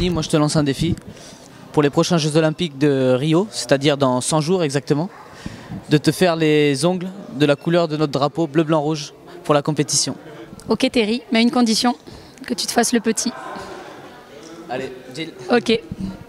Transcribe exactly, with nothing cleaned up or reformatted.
Anthony, moi je te lance un défi pour les prochains Jeux Olympiques de Rio, c'est-à-dire dans cent jours exactement, de te faire les ongles de la couleur de notre drapeau bleu, blanc, rouge pour la compétition. Ok Terry, mais à une condition, que tu te fasses le petit. Allez, Jill. Ok.